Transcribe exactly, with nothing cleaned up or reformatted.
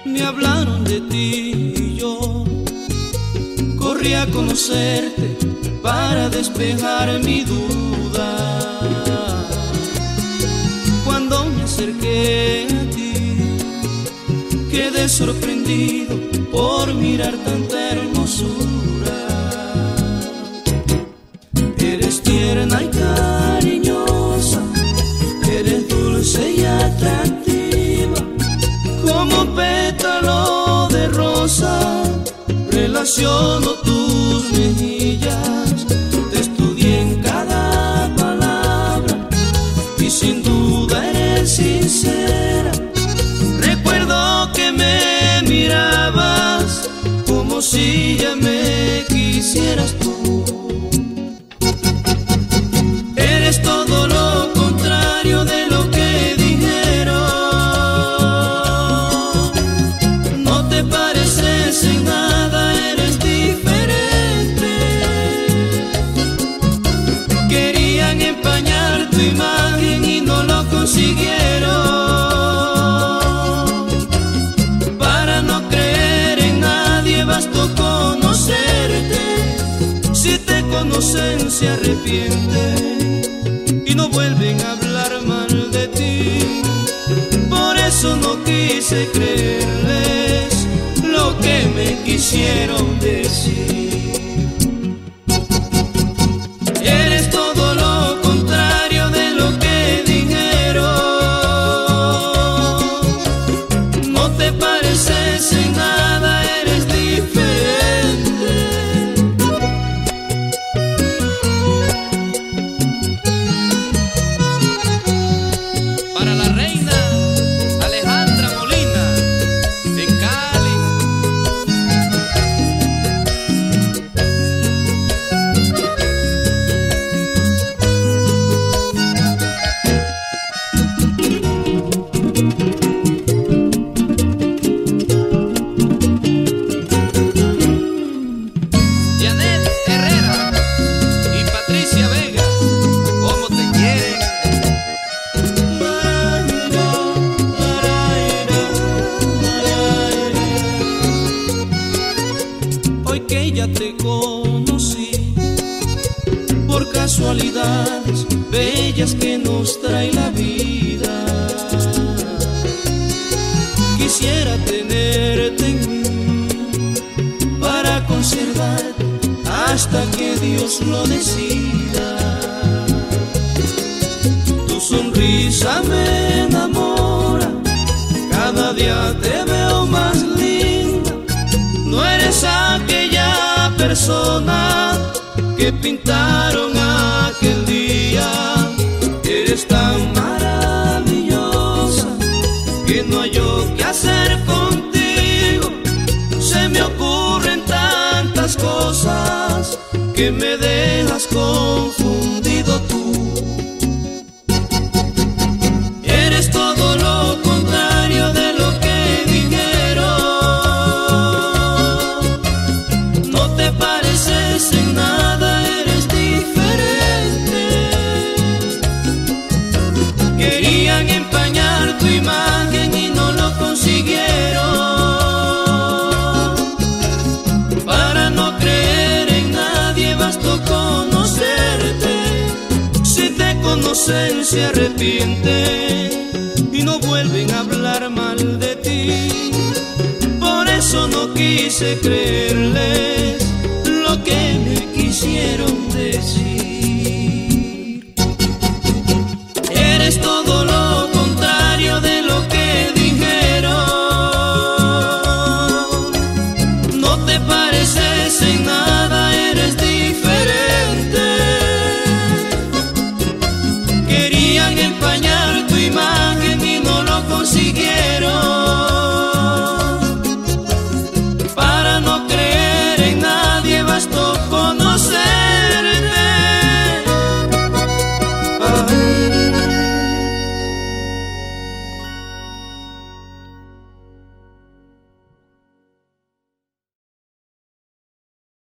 me hablaron de ti y yo corrí a conocerte para despejar mi duda. Cuando me acerqué a ti, quedé sorprendido por mirar tanta hermosura. Eres tierna y cariñosa, eres dulce y atractiva, como pétalo de rosa, relaciono tus mejillas. Te estudié en cada palabra y sin duda eres sincera. Recuerdo que me mirabas como si ya me quisieras tú. Eres todo lo contrario de lo que dijeron. No te pareces en nada, eres diferente. Querían empañar tu imagen y no lo consiguieron. Para no creer en nadie bastó conocerte. Si te conocen se arrepienten y no vuelven a hablar mal de ti. Por eso no quise creerles lo que me quisieron decir. Eres todo lo contrario de lo que dijeron. No te pareces en nada, eres diferente. Para la reina Alejandra Molina de Cali. Janet Herrera y Patricia Vega, ¿cómo te quieren? Hoy que ya te conocí, por casualidades bellas que nos trae la vida, quisiera tenerte en mí para conservarte hasta que Dios lo decida. Tu sonrisa me enamora, cada día te veo más linda. No eres aquella persona que pintaron aquel día. Eres tan maravillosa que no hay yo qué hacer contigo. Se me ocurren tantas cosas que me dejas confundido tú. Eres todo lo contrario de lo que dijeron. No te pareces en nada, eres diferente. Querían empañar tu imagen y no lo consiguieron. Para no creer en nadie bastó conocerte. Si te conocen se arrepienten y no vuelven a hablar mal de ti. Por eso no quise creerle